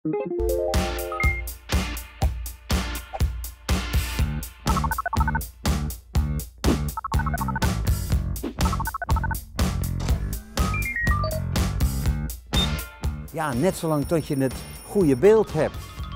Ja, net zolang tot je het goede beeld hebt.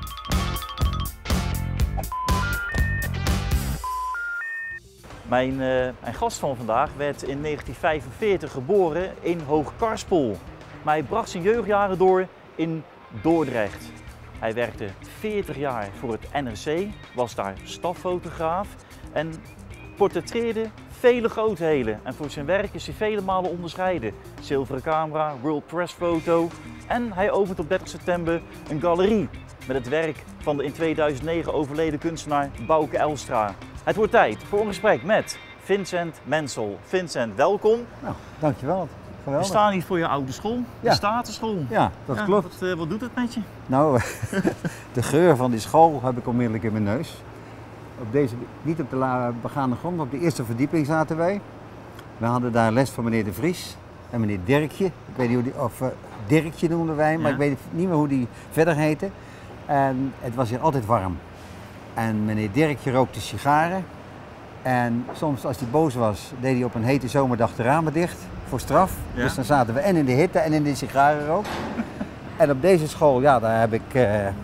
Mijn gast van vandaag werd in 1945 geboren in Hoogkarspel. Maar hij bracht zijn jeugdjaren door in Dordrecht. Hij werkte 40 jaar voor het NRC, was daar staffotograaf en portretteerde vele grootheden. En voor zijn werk is hij vele malen onderscheiden. Zilveren camera, World Press Photo en hij opent op 30 september een galerie met het werk van de in 2009 overleden kunstenaar Bouke Elstra. Het wordt tijd voor een gesprek met Vincent Mensel. Vincent, welkom. Nou, dankjewel. Geweldig. We staan hier voor je oude school, Ja. de Statenschool. Ja, dat klopt. Wat doet het met je? Nou, de geur van die school heb ik onmiddellijk in mijn neus. Op deze, niet op de begaande grond, maar op de eerste verdieping zaten wij. We hadden daar les van meneer De Vries en meneer Dirkje. Ik weet niet hoe die, of Dirkje noemden wij, maar Ja. ik weet niet meer hoe die verder heette. En het was hier altijd warm. En meneer Dirkje rookte sigaren. En soms als hij boos was, deed hij op een hete zomerdag de ramen dicht voor straf. Ja. Dus dan zaten we en in de hitte en in de sigarenrook. En op deze school, ja, daar heb ik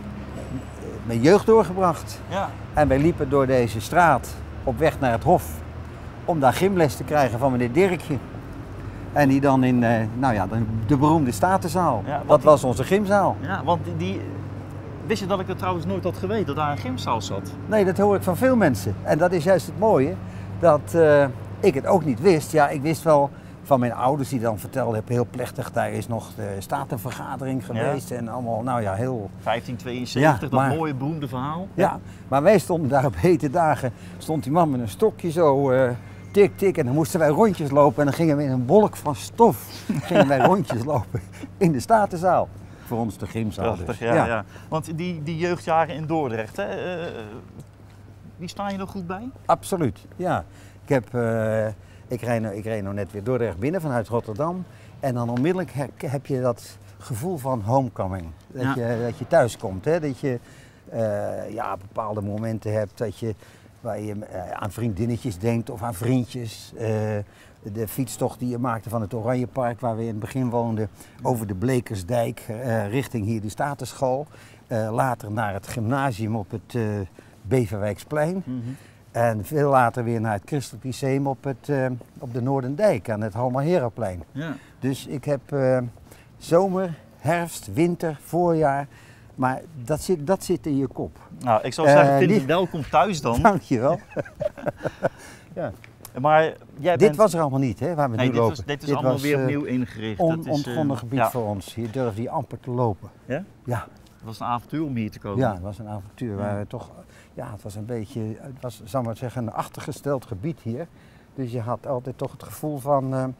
mijn jeugd doorgebracht. Ja. En wij liepen door deze straat op weg naar het Hof om daar gymles te krijgen van meneer Dirkje. En die dan in de beroemde Statenzaal. Ja, Dat was onze gymzaal. Ja, want wist je dat ik het trouwens nooit had geweten, dat daar een gymzaal zat? Nee, dat hoor ik van veel mensen. En dat is juist het mooie, dat ik het ook niet wist. Ja, ik wist wel van mijn ouders die dan vertelden hebben, heel plechtig, daar is nog de statenvergadering geweest. Ja. En allemaal, nou ja, heel... 1572, Ja, maar- dat mooie beroemde verhaal. Ja, maar wij stonden daar op hete dagen, stond die man met een stokje zo tik, tik. En dan moesten wij rondjes lopen en dan gingen we in een wolk van stof, gingen wij rondjes lopen in de Statenzaal. Voor ons de gymzaal Prachtig, dus. ja. Want die jeugdjaren in Dordrecht, hè, die staan je nog goed bij? Absoluut, ja. Ik reed nou net weer Dordrecht binnen vanuit Rotterdam. En dan onmiddellijk heb je dat gevoel van homecoming. Dat je thuis komt. Hè? Dat je bepaalde momenten hebt waar je aan vriendinnetjes denkt of aan vriendjes. De fietstocht die je maakte van het Oranjepark, waar we in het begin woonden, over de Blekersdijk richting hier de Statenschool. Later naar het gymnasium op het Beverwijksplein. Mm-hmm. En veel later weer naar het Christelijk Lyceum op de Noordendijk aan het Halmaheraplein. Ja. Dus ik heb zomer, herfst, winter, voorjaar, maar dat zit in je kop. Nou, ik zou zeggen, lief- welkom thuis dan. Dankjewel. Ja. Maar jij Dit bent... was er allemaal niet, hè, waar we Nee, nu lopen. dit is allemaal weer opnieuw ingericht. Dat is, Ontgonnen gebied voor ons. Hier durfde je amper te lopen. Ja? Ja, Het was een avontuur om hier te komen. ja, het was een avontuur. Waar we toch, het was een beetje, zal maar zeggen, een achtergesteld gebied hier. Dus je had altijd toch het gevoel van, een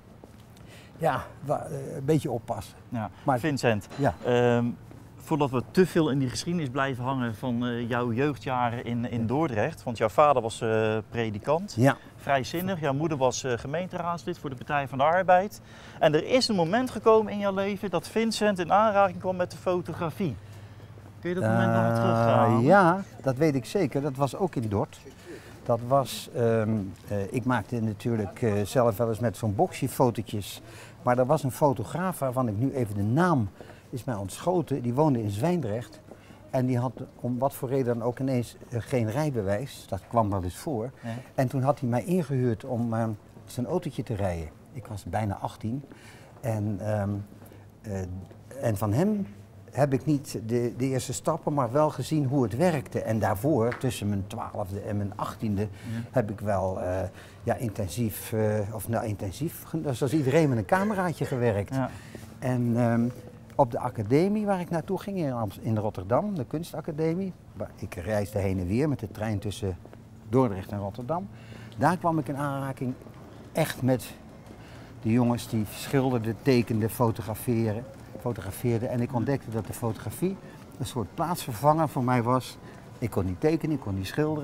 beetje oppassen. Ja. Maar- Vincent, Ja. voordat we te veel in die geschiedenis blijven hangen van jouw jeugdjaren in Dordrecht, want jouw vader was predikant, Ja. vrijzinnig, jouw moeder was gemeenteraadslid voor de Partij van de Arbeid. En er is een moment gekomen in jouw leven dat Vincent in aanraking kwam met de fotografie. Kun je dat moment nog terughalen? Ja, dat weet ik zeker. Dat was ook in Dort. Dat was, ik maakte natuurlijk zelf wel eens met zo'n boxje fotootjes. Maar er was een fotograaf waarvan ik nu even de naam is mij ontschoten. Die woonde in Zwijndrecht. En die had om wat voor reden dan ook ineens geen rijbewijs. Dat kwam wel eens voor. Ja. En toen had hij mij ingehuurd om zijn autootje te rijden. Ik was bijna 18. En van hem heb ik niet de eerste stappen, maar wel gezien hoe het werkte. En daarvoor, tussen mijn 12e en mijn 18e, heb ik wel intensief, zoals iedereen met een cameraatje gewerkt. Ja. En op de academie waar ik naartoe ging in Rotterdam, de kunstacademie, ik reisde heen en weer met de trein tussen Dordrecht en Rotterdam. Daar kwam ik in aanraking echt met de jongens die schilderden, tekenden, fotografeerden. En ik ontdekte dat de fotografie een soort plaatsvervanger voor mij was. Ik kon niet tekenen, ik kon niet schilderen.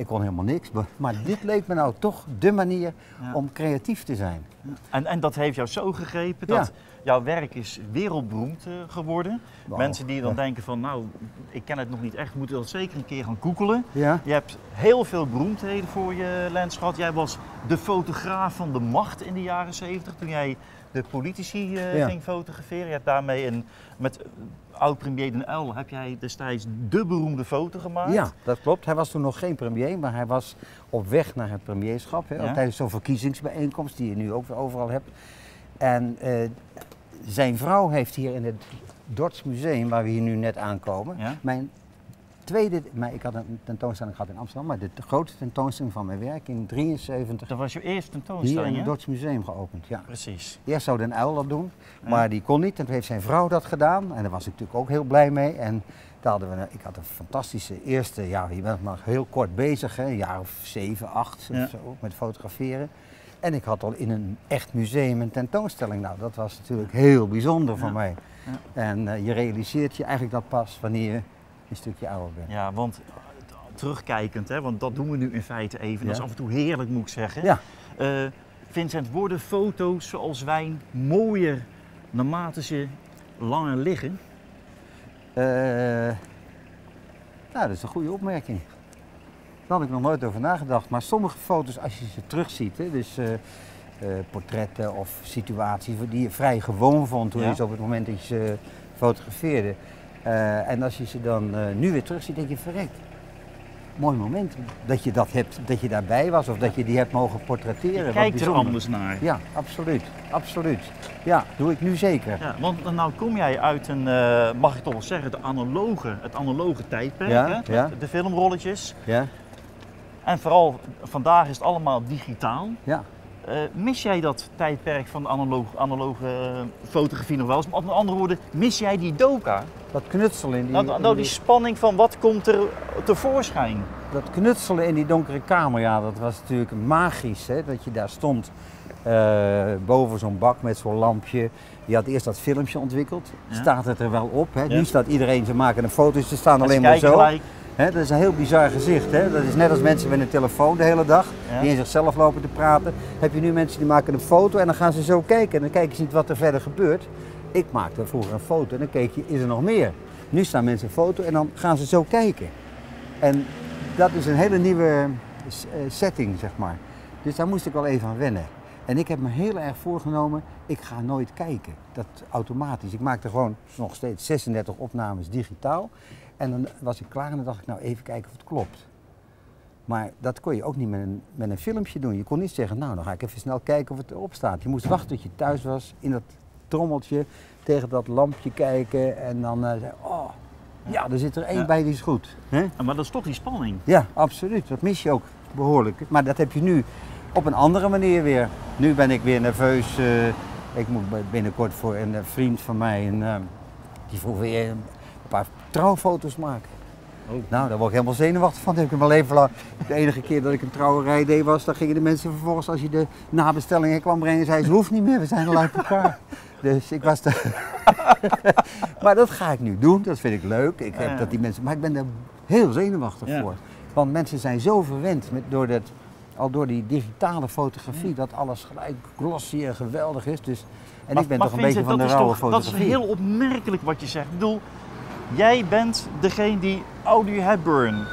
Ik kon helemaal niks. Maar dit leek me nou toch de manier om creatief te zijn. En dat heeft jou zo gegrepen dat jouw werk is wereldberoemd geworden. Wow. Mensen die dan denken van, nou, ik ken het nog niet echt, moeten dat zeker een keer gaan googelen. Ja. Je hebt heel veel beroemdheden voor je lens gehad. Jij was de fotograaf van de macht in de jaren 70, toen jij de politici ging fotograferen. Je hebt daarmee met oud-premier Den Uyl heb jij destijds de beroemde foto gemaakt. Ja, dat klopt. Hij was toen nog geen premier, maar hij was op weg naar het premierschap. Tijdens zo'n verkiezingsbijeenkomst die je nu ook weer overal hebt. En zijn vrouw heeft hier in het Dordts Museum, waar we hier nu net aankomen, ik had een tentoonstelling gehad in Amsterdam, maar de grootste tentoonstelling van mijn werk in 1973. Dat was je eerste tentoonstelling, hier in het Dordts Museum geopend, ja. Precies. Eerst zou Den Uyl dat doen, maar die kon niet. En toen heeft zijn vrouw dat gedaan en daar was ik natuurlijk ook heel blij mee. En daar ik had een fantastische eerste, je bent maar heel kort bezig, een jaar of 7, 8 of zo, met fotograferen. En ik had al in een echt museum een tentoonstelling. Nou, dat was natuurlijk heel bijzonder voor mij. Ja. En je realiseert je eigenlijk dat pas wanneer je een stukje ouder bent. Ja, want terugkijkend, want dat doen we nu in feite even. Dat is af en toe heerlijk, moet ik zeggen. Ja. Vincent, worden foto's zoals wijn mooier naarmate ze langer liggen? Nou, dat is een goede opmerking. Daar had ik nog nooit over nagedacht. Maar sommige foto's, als je ze terugziet, dus portretten of situaties die je vrij gewoon vond toen je ze op het moment dat je ze fotografeerde. En als je ze dan nu weer terugziet, denk je, verrekt. Mooi moment dat je dat hebt, dat je daarbij was of dat je die hebt mogen portretteren. Je kijkt er anders naar. Ja, absoluut. Absoluut. Ja, doe ik nu zeker. Ja, want nou kom jij uit een, mag ik toch wel zeggen, het analoge tijdperk, de filmrolletjes. Ja. En vooral vandaag is het allemaal digitaal. Ja. Mis jij dat tijdperk van de analoge fotografie nog wel eens? Met andere woorden, mis jij die doka? Dat knutselen in die spanning van wat komt er tevoorschijn? Dat knutselen in die donkere kamer, dat was natuurlijk magisch. Hè? Dat je daar stond boven zo'n bak met zo'n lampje. Je had eerst dat filmpje ontwikkeld. Staat het er wel op? Hè? Nu staat iedereen, ze maken een foto, ze staan alleen maar zo. Dat is een heel bizar gezicht. Hè? Dat is net als mensen met een telefoon de hele dag, die in zichzelf lopen te praten. Heb je nu mensen die maken een foto en dan gaan ze zo kijken. En dan kijken ze niet wat er verder gebeurt. Ik maakte vroeger een foto en dan keek je, is er nog meer? Nu staan mensen een foto en dan gaan ze zo kijken. En dat is een hele nieuwe setting, zeg maar. Dus daar moest ik wel even aan wennen. En ik heb me heel erg voorgenomen, ik ga nooit kijken. Dat automatisch. Ik maakte gewoon nog steeds 36 opnames digitaal. En dan was ik klaar en dan dacht ik, nou even kijken of het klopt. Maar dat kon je ook niet met een filmpje doen. Je kon niet zeggen, nou dan ga ik even snel kijken of het erop staat. Je moest wachten tot je thuis was, in dat trommeltje, tegen dat lampje kijken. En dan zei ja, er zit er één bij die is goed. Hè? Maar dat is toch die spanning? Ja, absoluut. Dat mis je ook behoorlijk. Maar dat heb je nu op een andere manier weer. Nu ben ik weer nerveus. Ik moet binnenkort voor een vriend van mij, die vroeg weer een paar trouwfoto's maken. Oh. Nou, daar word ik helemaal zenuwachtig van. Dat heb ik in mijn leven lang. De enige keer dat ik een trouwerij deed was, dan gingen de mensen vervolgens, als je de nabestellingen kwam brengen, zeiden ze, hoeft niet meer, we zijn al uit elkaar. Dus ik was maar dat ga ik nu doen, dat vind ik leuk. Ik heb dat die mensen, maar ik ben er heel zenuwachtig voor. Want mensen zijn zo verwend door die digitale fotografie, dat alles gelijk glossy en geweldig is. Dus, en ik ben toch een beetje van de rauwe fotografie. Dat is heel opmerkelijk wat je zegt. Ik bedoel, jij bent degene die Audrey Hepburn,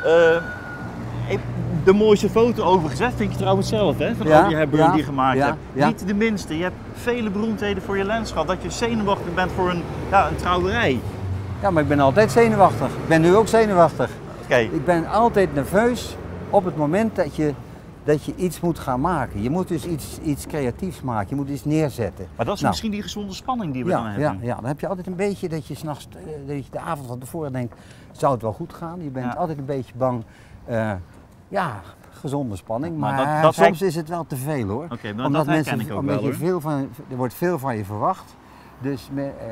de mooiste foto overigens, vind je trouwens zelf, hè, van Audrey Hepburn die gemaakt hebt. Ja. Niet de minste, je hebt vele beroemdheden voor je lens gehad, dat je zenuwachtig bent voor een trouwerij. Ja, maar ik ben altijd zenuwachtig. Ik ben nu ook zenuwachtig. Okay. Ik ben altijd nerveus op het moment dat je iets moet gaan maken. Je moet dus iets creatiefs maken, je moet iets neerzetten. Maar dat is misschien die gezonde spanning die we dan hebben. Ja, dan heb je altijd een beetje dat je 's nachts, dat je de avond van tevoren denkt, zou het wel goed gaan? Je bent altijd een beetje bang. Gezonde spanning, maar soms is het wel te veel hoor. Okay, maar omdat mensen, ik ook wel, er wordt veel van je verwacht. Dus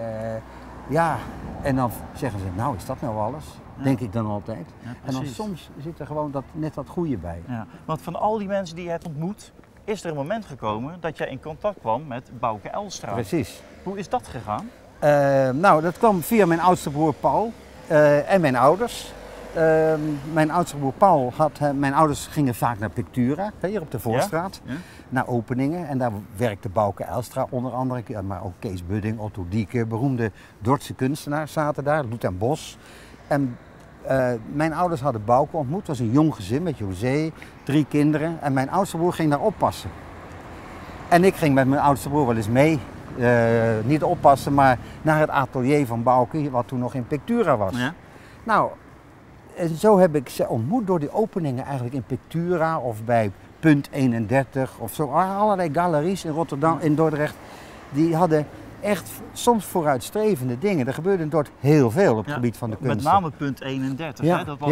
en dan zeggen ze, nou is dat nou alles? Denk ik dan altijd. Ja, en dan soms zit er gewoon net dat goede bij. Ja, want van al die mensen die je hebt ontmoet, is er een moment gekomen dat jij in contact kwam met Bouke Elstra. Precies. Hoe is dat gegaan? Nou, dat kwam via mijn oudste broer Paul en mijn ouders. mijn oudste broer Paul mijn ouders gingen vaak naar Pictura, hier op de Voorstraat, naar openingen. En daar werkte Bouke Zijlstra onder andere, maar ook Kees Budding, Otto Dieke, beroemde Dordtse kunstenaars zaten daar, Loet en Bos. En mijn ouders hadden Bouke ontmoet, het was een jong gezin met José, 3 kinderen. En mijn oudste broer ging daar oppassen. En ik ging met mijn oudste broer wel eens mee, niet oppassen, maar naar het atelier van Bouke, wat toen nog in Pictura was. Ja. Nou, en zo heb ik ze ontmoet door die openingen eigenlijk in Pictura of bij Punt 31 of zo. Allerlei galeries in Rotterdam, in Dordrecht, die hadden echt soms vooruitstrevende dingen. Er gebeurde in Dordrecht heel veel op het gebied van de kunst. Met name Punt 31, hè? Dat was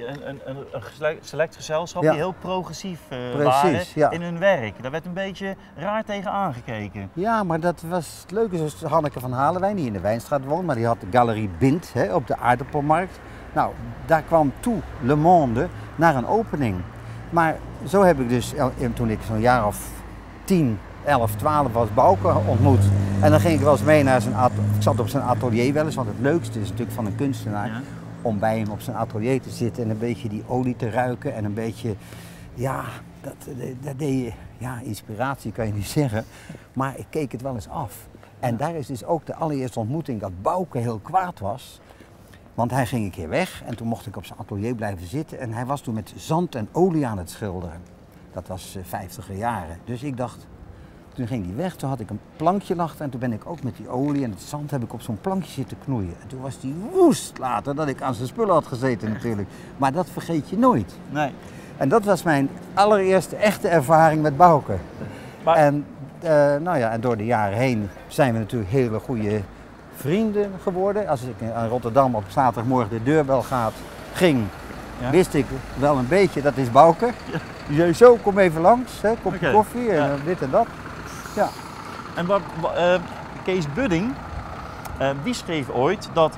een select gezelschap die heel progressief waren in hun werk. Daar werd een beetje raar tegen aangekeken. Ja, maar dat was het leuke. Zoals Hanneke van Halewijn, die in de Wijnstraat woont, maar die had de Galerie Bind op de Aardappelmarkt. Nou, daar kwam toe Le Monde naar een opening. Maar zo heb ik dus, toen ik zo'n jaar of 10, 11, 12 was, Bouke ontmoet. En dan ging ik wel eens mee naar zijn atelier. Ik zat op zijn atelier wel eens, want het leukste is natuurlijk van een kunstenaar om bij hem op zijn atelier te zitten en een beetje die olie te ruiken en een beetje, ja, dat deed je, ja, inspiratie kan je niet zeggen, maar ik keek het wel eens af. En daar is dus ook de allereerste ontmoeting dat Bouke heel kwaad was. Want hij ging een keer weg en toen mocht ik op zijn atelier blijven zitten en hij was toen met zand en olie aan het schilderen. Dat was 50er jaren. Dus ik dacht, toen ging hij weg, toen had ik een plankje lachen en toen ben ik ook met die olie en het zand heb ik op zo'n plankje zitten knoeien. En toen was hij woest later dat ik aan zijn spullen had gezeten natuurlijk. Maar dat vergeet je nooit. Nee. En dat was mijn allereerste echte ervaring met Bouke. Maar... En, en door de jaren heen zijn we natuurlijk hele goede vrienden geworden. Als ik in Rotterdam op zaterdagmorgen de deurbel ging, wist ik wel een beetje, dat is Bouke. Ja. Die zei zo, kom even langs, kopje koffie en dit en dat. Ja. En Kees Budding, die schreef ooit dat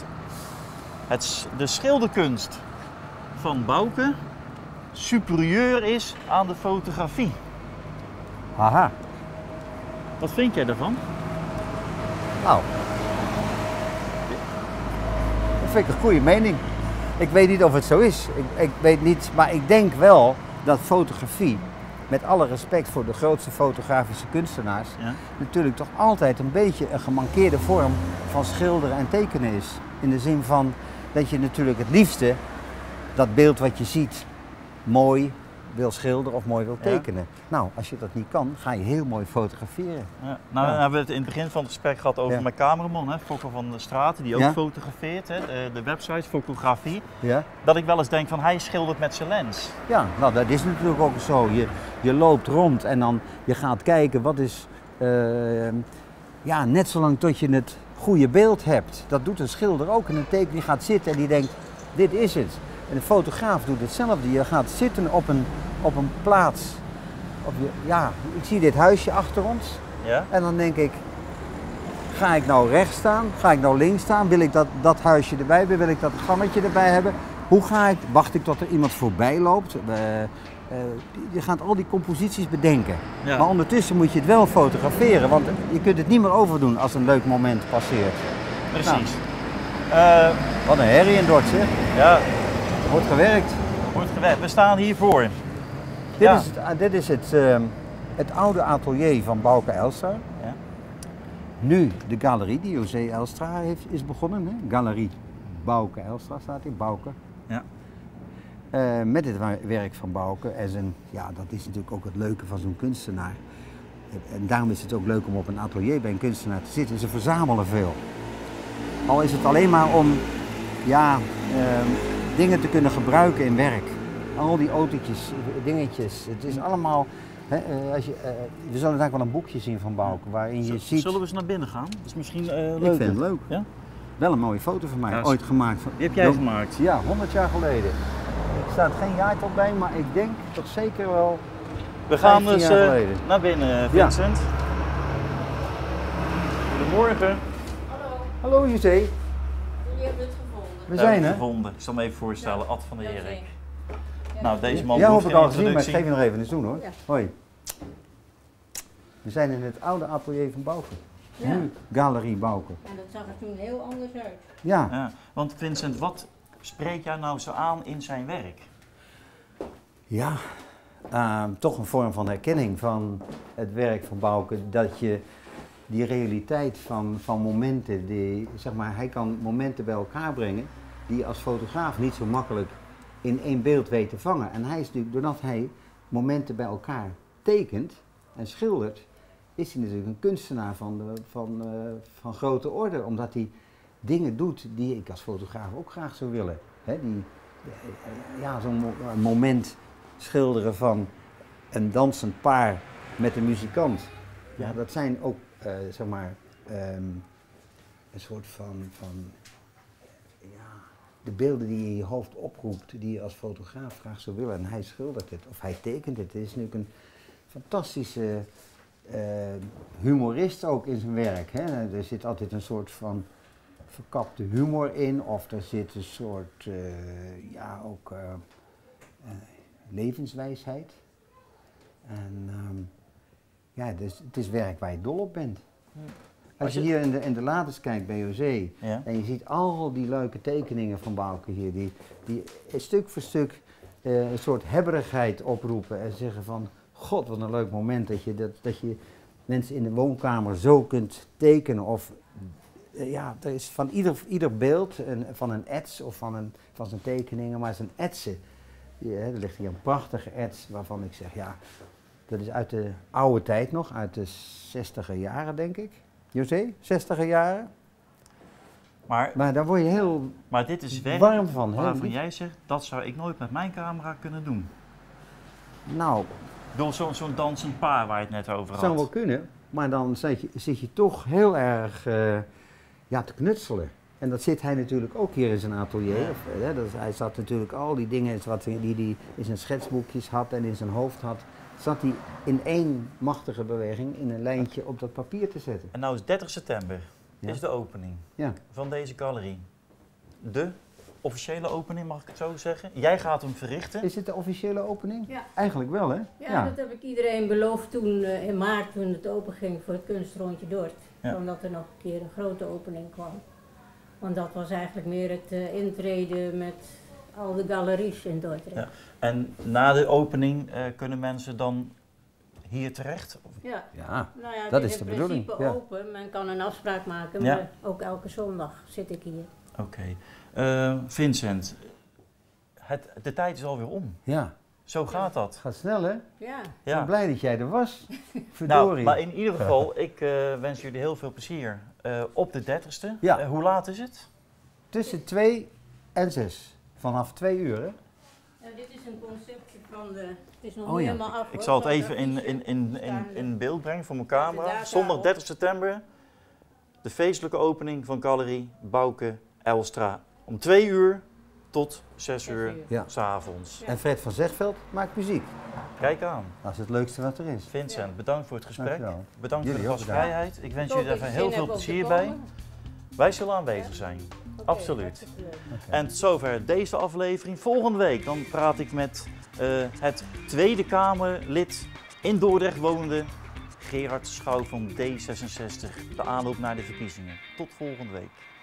de schilderkunst van Bouke superieur is aan de fotografie. Haha. Wat vind jij daarvan? Nou, dat vind ik een goede mening. Ik weet niet of het zo is. Ik weet niet, maar ik denk wel dat fotografie, met alle respect voor de grootste fotografische kunstenaars, natuurlijk toch altijd een beetje een gemankeerde vorm van schilderen en tekenen is. In de zin van dat je natuurlijk het liefste dat beeld wat je ziet mooi wil schilderen of mooi wil tekenen. Nou, als je dat niet kan, ga je heel mooi fotograferen. Ja. Nou, dan hebben we het in het begin van het gesprek gehad over mijn cameraman, Fokker van de Straten, die ook fotografeert, de website Fotografie. Ja. Dat ik wel eens denk van hij schildert met zijn lens. Ja, nou dat is natuurlijk ook zo. Je loopt rond en dan je gaat kijken wat is, net zolang tot je het goede beeld hebt. Dat doet een schilder ook en een tekenaar die gaat zitten en die denkt, dit is het. En de fotograaf doet hetzelfde. Je gaat zitten op een plaats. Ik zie dit huisje achter ons. Ja? En dan denk ik, ga ik nou rechts staan? Ga ik nou links staan? Wil ik dat huisje erbij hebben? Wil ik dat gangetje erbij hebben? Hoe ga ik? Wacht ik tot er iemand voorbij loopt? Je gaat al die composities bedenken. Ja. Maar ondertussen moet je het wel fotograferen. Want je kunt het niet meer overdoen als een leuk moment passeert. Precies. Nou, wat een herrie in Dordts, hè? Ja. Wordt gewerkt. We staan hiervoor. Dit is het oude atelier van Bouke Zijlstra. Ja. Nu de galerie die José Zijlstra is begonnen. Hè? Galerie Bouke Zijlstra staat hier, Bouke. Ja. Met het werk van Bouke. Dat is natuurlijk ook het leuke van zo'n kunstenaar. En daarom is het ook leuk om op een atelier bij een kunstenaar te zitten. Ze verzamelen veel. Al is het alleen maar om dingen te kunnen gebruiken in werk. Al die autootjes, dingetjes. Het is allemaal. We zullen daar wel een boekje zien van Bouke waarin je ziet. Zullen we eens naar binnen gaan? Dat is misschien leuk. Ik vind het leuk. Ja? Wel een mooie foto van mij, ooit gemaakt. Die heb jij gemaakt? Ja, 100 jaar geleden. Er staat geen jaartal bij, maar ik denk toch zeker wel. We gaan dus naar binnen, Vincent. Ja. Goedemorgen. Hallo José. Jullie hebben het gevonden. We zijn er. gevonden. Ik zal me even voorstellen, Ad van der Herik. Nou, deze man heb ik al gezien, maar ik geef je nog even eens doen hoor. Ja. Hoi. We zijn in het oude atelier van Bouke. Nu Galerie Bouke. En dat zag er toen heel anders uit. Ja. Want Vincent, wat spreekt jou nou zo aan in zijn werk? Ja, toch een vorm van herkenning van het werk van Bouke. Dat je die realiteit van momenten, zeg maar, hij kan momenten bij elkaar brengen die je als fotograaf niet zo makkelijk in één beeld weet te vangen. En hij is natuurlijk, doordat hij momenten bij elkaar tekent en schildert, is hij natuurlijk een kunstenaar van grote orde. Omdat hij dingen doet die ik als fotograaf ook graag zou willen. Hè, zo'n moment schilderen van een dansend paar met een muzikant. Ja, dat zijn ook, zeg maar, een soort van de beelden die je in je hoofd oproept, die je als fotograaf graag zou willen. En hij schildert het, of hij tekent het. Het is natuurlijk een fantastische humorist ook in zijn werk. Hè. Er zit altijd een soort van verkapte humor in, of er zit een soort, levenswijsheid. En het is werk waar je dol op bent. Als je hier in de latens kijkt bij José, en je ziet al die leuke tekeningen van Bouke hier, die stuk voor stuk een soort hebberigheid oproepen en zeggen van, god wat een leuk moment dat je mensen in de woonkamer zo kunt tekenen. Of er is van ieder beeld, van een ets of van zijn tekeningen, maar zijn etsen. Er ligt hier een prachtige ets waarvan ik zeg, ja, dat is uit de oude tijd nog, uit de 60er jaren denk ik. José, 60er jaren? Maar daar word je heel dit is werk warm van. Waarvan jij zegt, dat zou ik nooit met mijn camera kunnen doen. Nou, door zo'n dansend paar waar je het net over had. Zou wel kunnen, maar dan zit je toch heel erg te knutselen. En dat zit hij natuurlijk ook hier in zijn atelier. Ja. Hij zat natuurlijk al die dingen die hij in zijn schetsboekjes had en in zijn hoofd had, zat hij in één machtige beweging in een lijntje op dat papier te zetten. En nou is 30 september, is de opening van deze galerie. De officiële opening, mag ik het zo zeggen? Jij gaat hem verrichten. Is het de officiële opening? Ja. Eigenlijk wel, hè? Ja, dat heb ik iedereen beloofd toen in maart, toen het open ging voor het kunstrondje Dordrecht. Omdat er nog een keer een grote opening kwam. Want dat was eigenlijk meer het intreden met al de galeries in Dordrecht. Ja. En na de opening kunnen mensen dan hier terecht? Ja, nou ja, dat dit is de in bedoeling. principe open. Men kan een afspraak maken, maar ook elke zondag zit ik hier. Oké. Vincent, de tijd is alweer om. Ja. Zo gaat dat. Het gaat snel, hè? Ja. Ik ben blij dat jij er was. Verdorie. Nou, maar in ieder geval, ik wens jullie heel veel plezier op de 30ste. Ja. Hoe laat is het? Tussen 2 en 6. Vanaf 2 uur, hè? Dit is een conceptje van de... Het is nog niet helemaal af. Ik zal het even in beeld brengen voor mijn camera. Zondag 30 september, de feestelijke opening van Galerie Bouke Elstra. Om 2 uur tot 6 uur 's avonds. En Fred van Zegveld maakt muziek. Kijk aan. Dat is het leukste wat er is. Vincent, bedankt voor het gesprek. Dankjewel. Bedankt voor de gastvrijheid. Ik wens jullie even heel veel plezier bij. bij. Wij zullen aanwezig zijn. Absoluut. En tot zover deze aflevering. Volgende week dan praat ik met het Tweede Kamerlid in Dordrecht wonende Gerard Schouw van D66. De aanloop naar de verkiezingen. Tot volgende week.